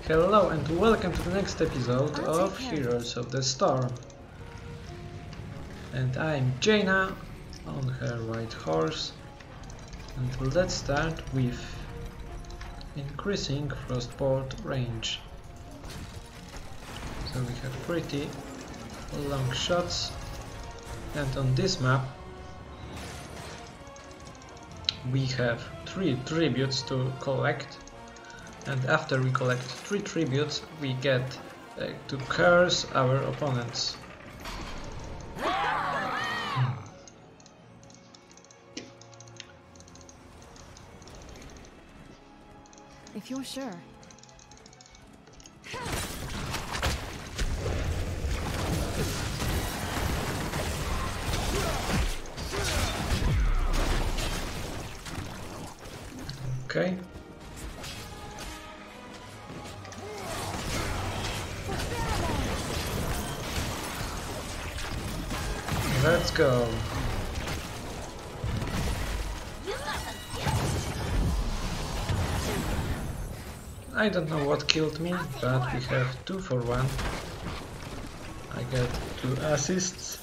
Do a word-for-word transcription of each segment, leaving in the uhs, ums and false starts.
Hello and welcome to the next episode of Heroes of the Storm. And I'm Jaina on her white horse. And let's start with increasing frostbolt range. So we have pretty long shots, and on this map we have three tributes to collect. And after we collect three tributes, we get uh, to curse our opponents. If you're sure. Okay. Let's go. I don't know what killed me, but we have two for one. I get two assists.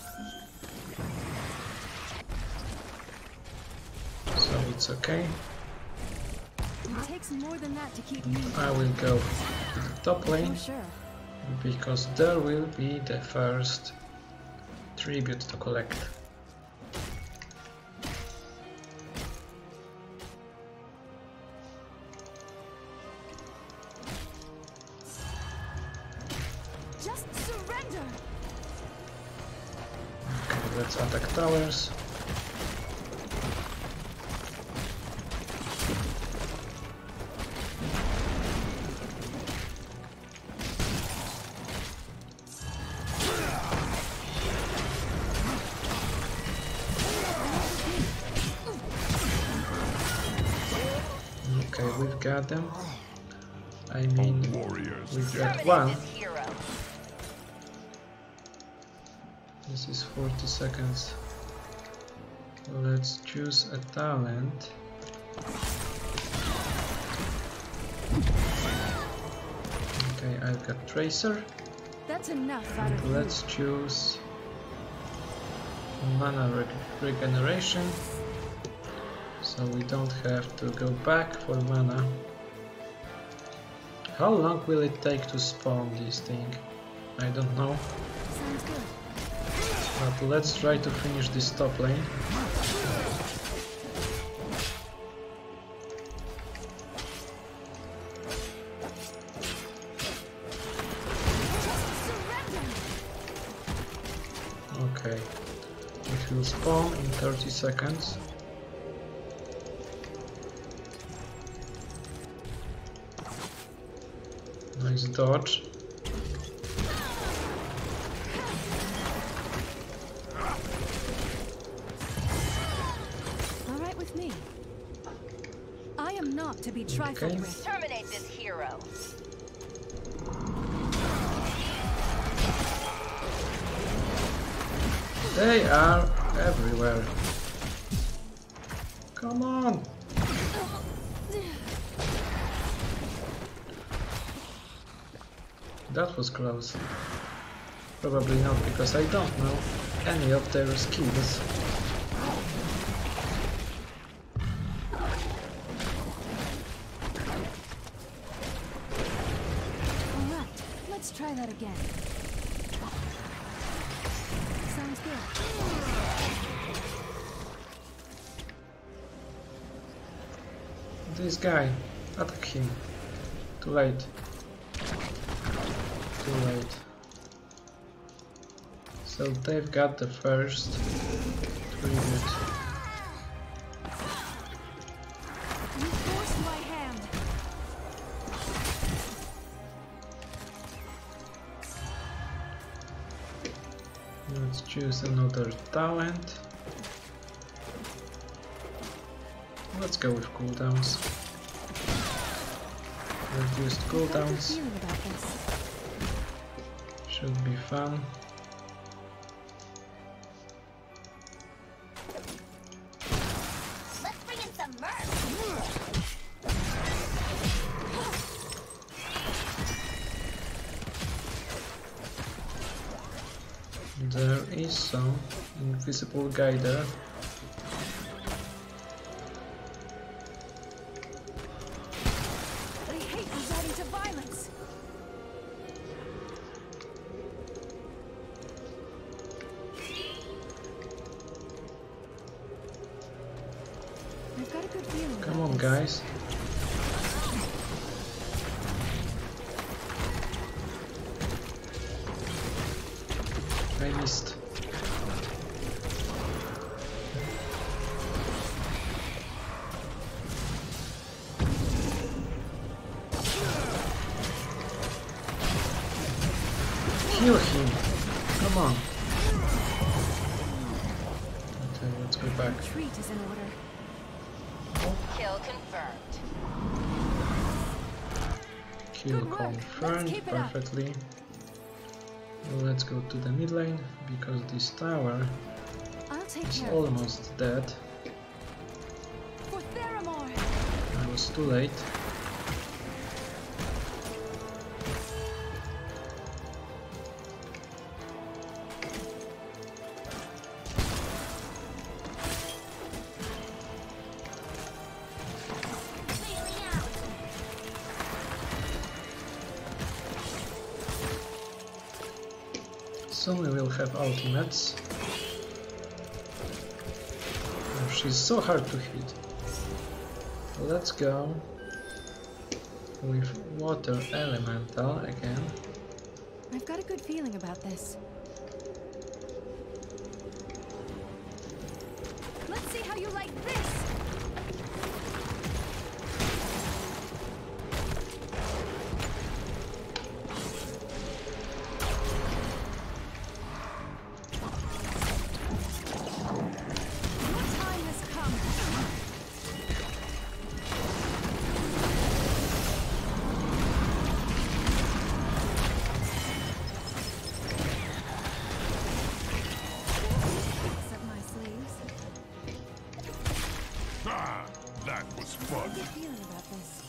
So it's okay. It takes more than that to keep me. I will go to the top lane, because there will be the first tribute to collect. Just surrender. Okay, let's attack towers. Okay, we've got them. I mean, we've got one. This is forty seconds. Let's choose a talent. Okay, I've got Tracer. That's enough. And let's choose mana reg regeneration. So we don't have to go back for mana. How long will it take to spawn this thing? I don't know. Sounds good. But let's try to finish this top lane. Okay. It will spawn in thirty seconds. Nice dodge. All right with me. I am not to be trifled Okay. with. Terminate this hero. They are everywhere. Come on. That was close. Probably not, because I don't know any of their skills. Alright, let's try that again. Sounds good. This guy, attack him. Too late. Too late. So they've got the first tribute. You forced my hand. Let's choose another talent. Let's go with cooldowns. Reduced How's your cooldowns. feeling about this? Should be fun. Let's bring in some mirth. There is some invisible guy there. I hate resorting to violence. I've got a good feeling. Come on, guys. I missed. Kill him! Come on! Okay, let's go back. Retreat is in order. Kill confirmed. Kill Good work. Let's confirmed keep it up. perfectly. Let's go to the mid lane because this tower I'll take is care of it. almost dead. For Theramore. I was too late. Soon we will have ultimates. Oh, she's so hard to hit. Let's go with water elemental again. I've got a good feeling about this. Let's see how you like this. Your time has come. Up my sleeves. Ah, that was fun. Good feeling about this.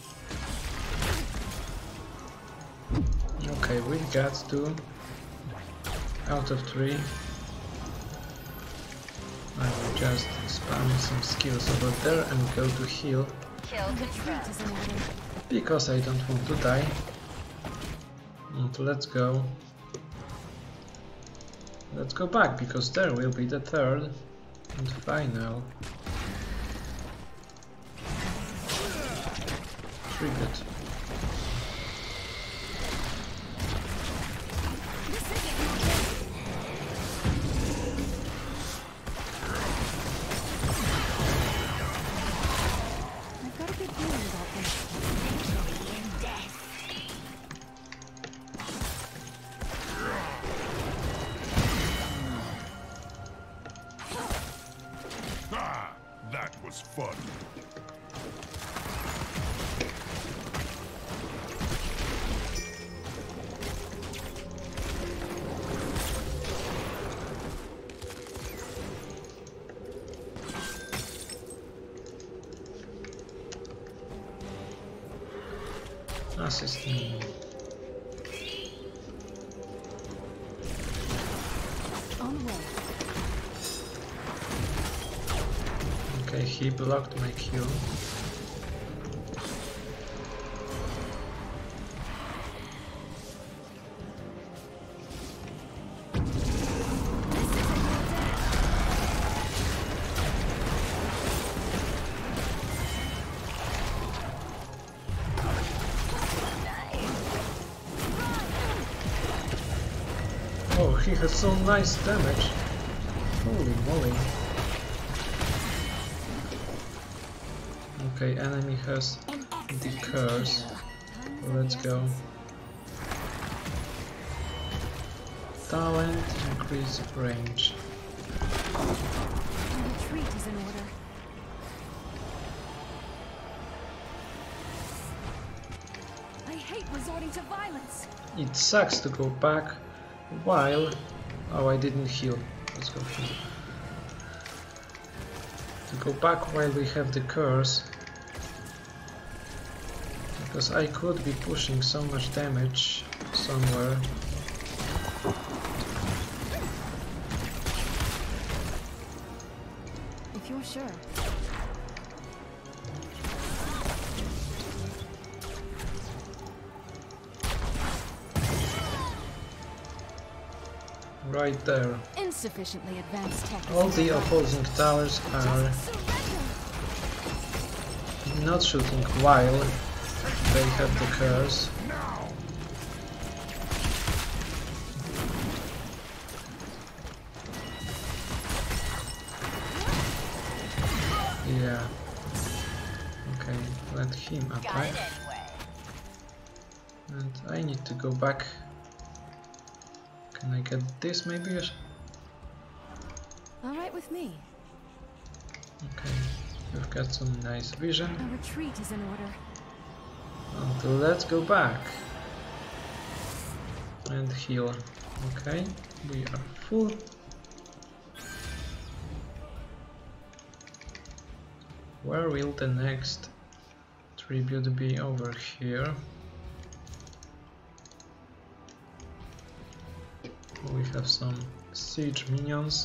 Okay, we got two out of three. I will just spam some skills over there and go to heal Kill confirmed. Retreat is in order. because I don't want to die. And let's go. Let's go back because there will be the third and final tribute. This isn't your day. I've got a good feeling about this. Ah, that was fun. Assist me. On the way. Okay, he blocked my Q. Oh, he has so nice damage. Holy moly. Okay, enemy has the curse. Let's go. Talent, increase range. Retreat is in order. I hate resorting to violence. It sucks to go back while... Oh, I didn't heal. Let's go heal. To go back while we have the curse. Because I could be pushing so much damage somewhere. sure. Right there. Insufficiently advanced tech. All the opposing towers are not shooting while they have the curse. Yeah. Okay, let him Got apply. it anyway. And I need to go back. Can I get this maybe? All right with me. Okay, we've got some nice vision. A retreat is in order. And let's go back. And heal. Okay, we are full. Where will the next tribute be? Over here? We have some siege minions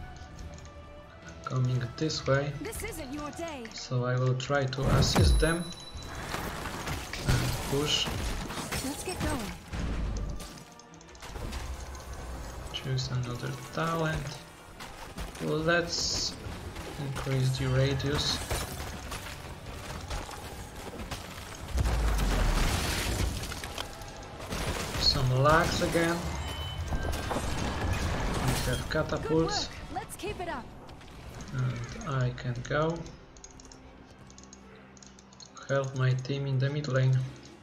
coming this way. This isn't your day. So I will try to assist them and push. Let's get going. Choose another talent. Let's increase the radius. Some lags again. We have catapults. Let's keep it up. And I can go help my team in the mid lane.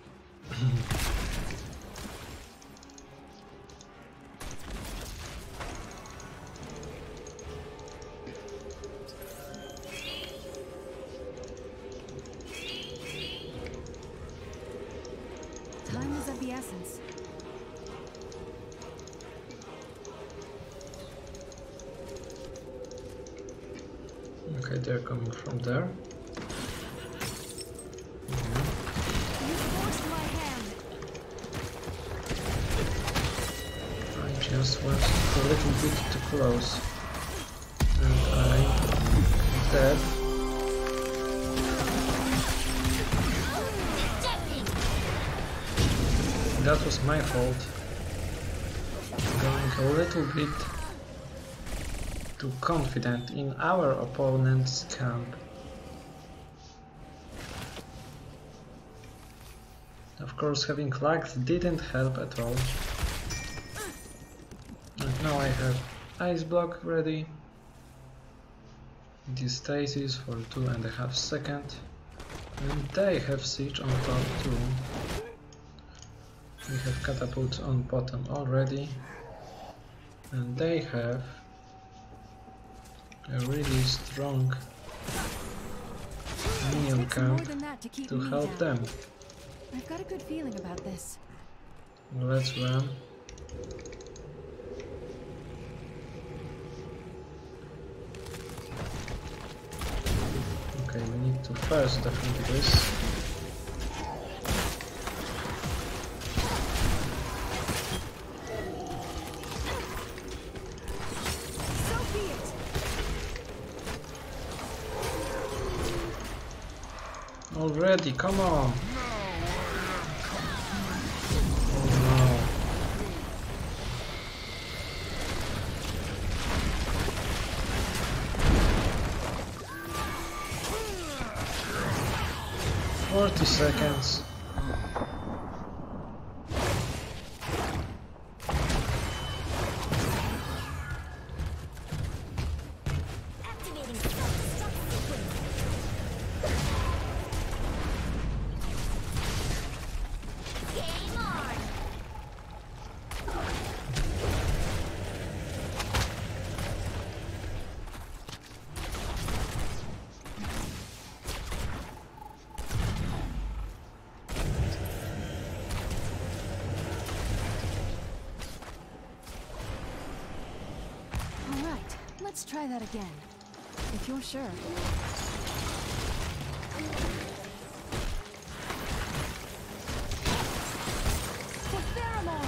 Time is of the essence. Okay, they're coming from there. You forced my hand. I just went a little bit too close. And I'm dead. That was my fault. Going a little bit too confident in our opponent's camp. Of course, having lags didn't help at all. And now I have ice block ready. The stasis for two and a half seconds. And they have siege on top too. We have catapults on bottom already. And they have a really strong minion camp to, to help down. them. I've got a good feeling about this. Let's run. Okay, we need to first defeat this. Already, come on! Oh no. Forty seconds. Let's try that again, if you're sure. For pheromone!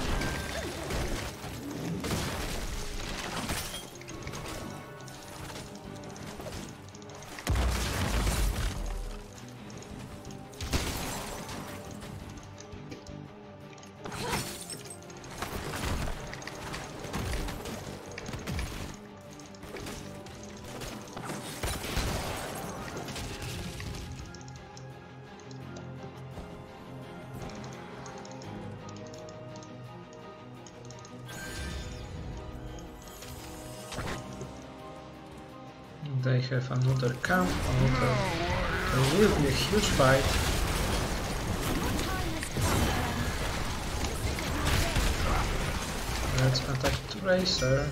they have another camp, another... There will be a huge fight. Let's attack Tracer.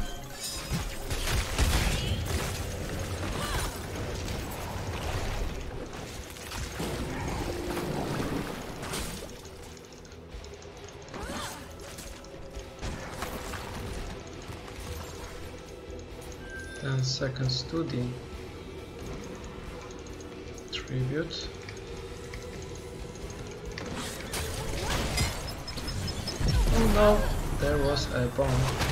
Ten seconds to the tribute. Oh no, there was a bomb.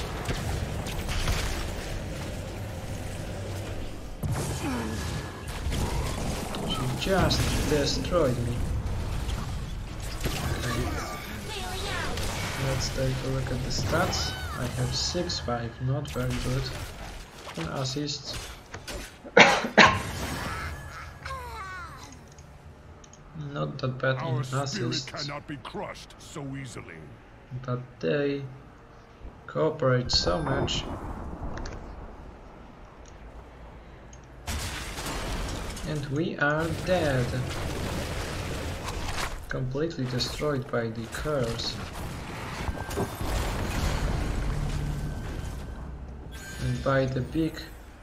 She just destroyed me. Okay. Let's take a look at the stats. I have six five, not very good. And assists. Not that bad in Our spirit assists, cannot be crushed so easily. but they cooperate so much. And we are dead. Completely destroyed by the curse. And by the big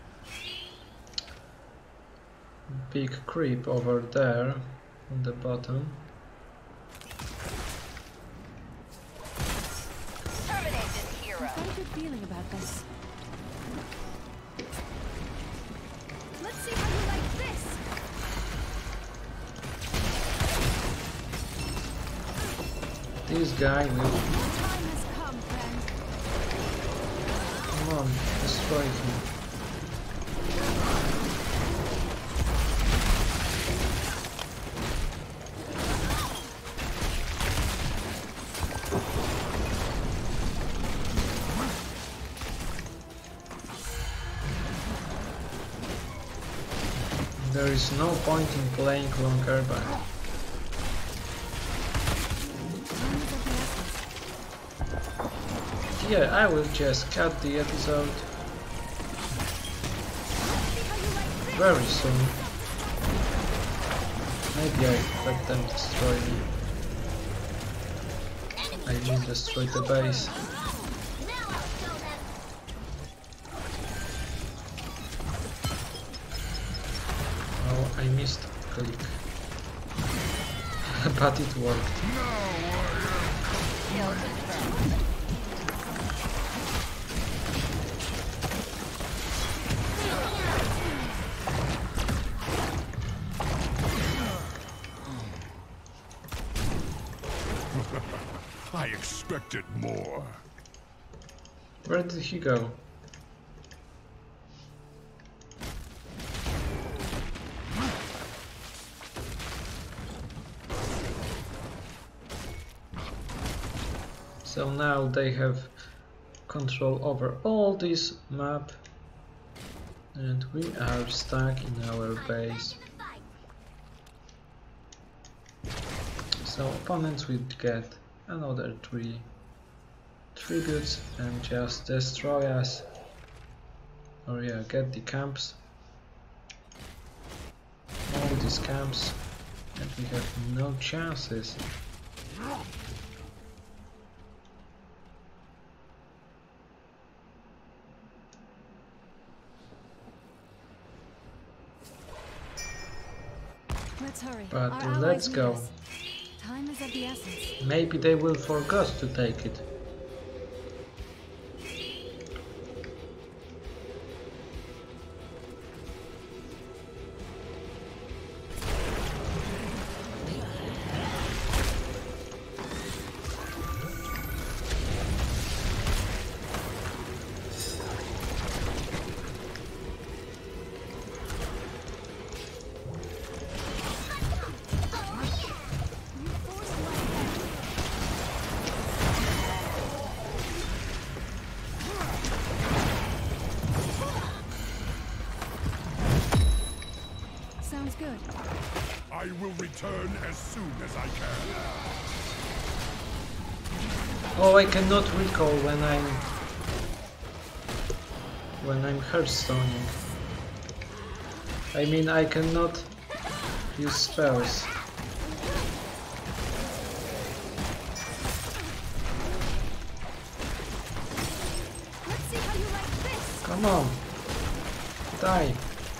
big creep over there on the bottom. Terminate this hero. I've got a good feeling about this. Let's see how you like this. This guy will... Your time has come, friend. Come on, destroy him. There is no point in playing longer, but yeah, I will just cut the episode very soon. Maybe I let them destroy me. I mean destroy the base. Oh, I missed click. But it worked. Kill confirmed. I expected more. Where did he go? So now they have control over all this map and we are stuck in our base. So opponents will get another three tributes and just destroy us. Or yeah, get the camps. All these camps, and we have no chances. Let's hurry. But Our let's allies need go. us. Time is of the essence. Maybe they will forget to take it. Sounds good. I will return as soon as I can. Oh, I cannot recall when I'm when I'm hearthstoning. I mean, I cannot use spells. Let's see how you like this. Come on, die.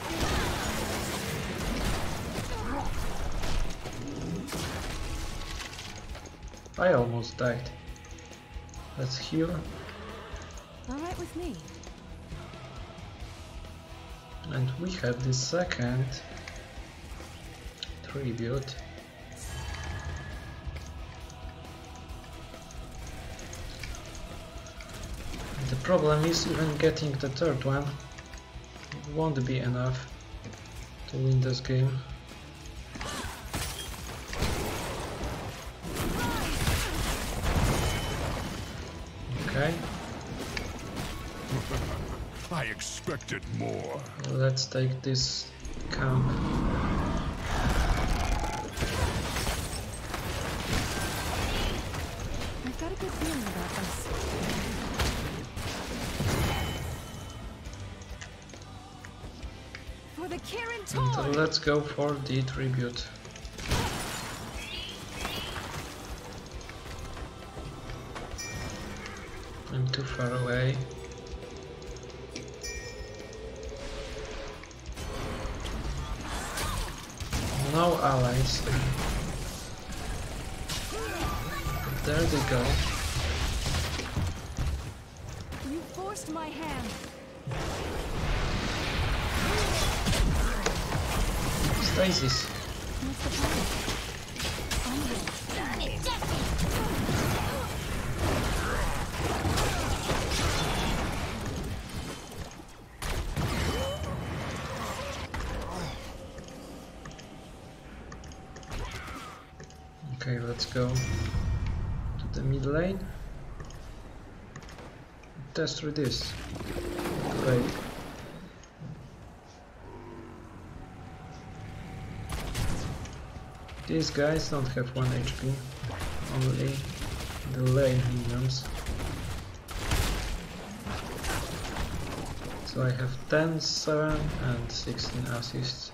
I almost died. Let's heal. All right with me. And we have the second tribute. The problem is even getting the third one won't be enough to win this game. Okay. I expected more. Let's take this camp. I've got a good feeling about this. For the Kirin And Tor! let's go for the tribute. I'm too far away. No allies. There they go. You forced my hand. Stasis. What's the plan? Onward. Okay, let's go to the mid lane. Test through this. Great. These guys don't have one H P, only the lane minions. So I have ten, seven and sixteen assists.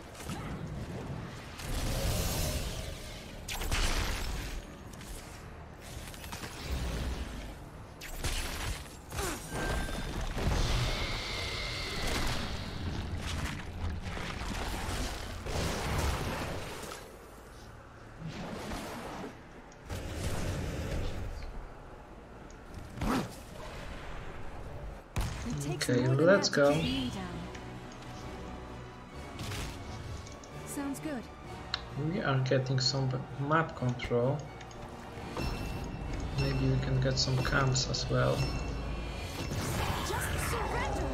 It takes Okay, more than let's that to go. take me down. Sounds good. We are getting some map control. Maybe we can get some camps as well. Just surrender.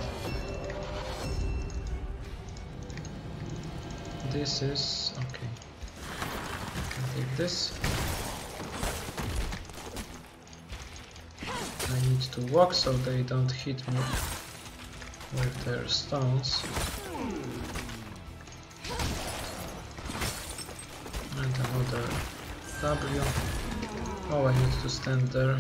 This is okay. I can take this. I need to walk so they don't hit me with their stones. And another W. Oh, I need to stand there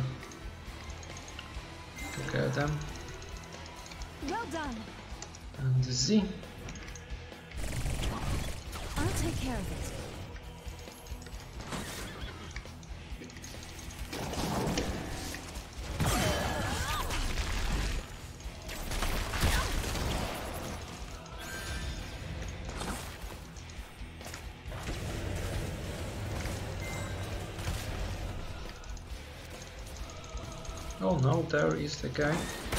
to get them. Well done. And Z. I'll take care of it. Oh no, there is the guy.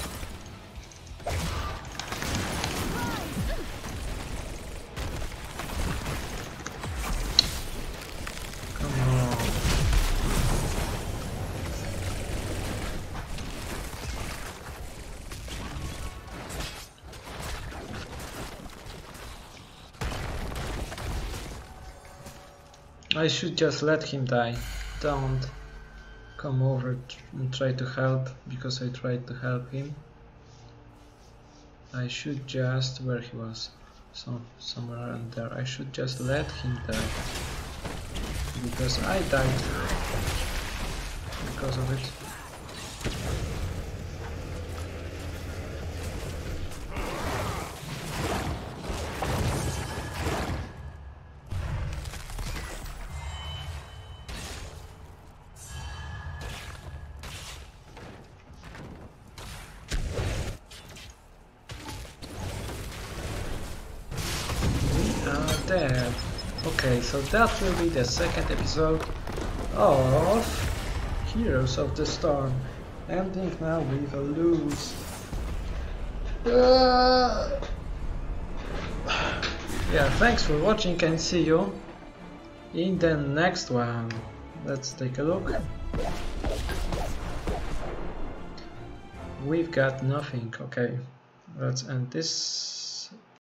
Come on. I should just let him die. Don't come over and try to help, because I tried to help him. I should just, where he was, so somewhere around there, I should just let him die, because I died because of it. dead. Okay, so that will be the second episode of Heroes of the Storm, ending now with a lose. Uh, yeah, thanks for watching and see you in the next one. Let's take a look. We've got nothing. Okay, let's end this.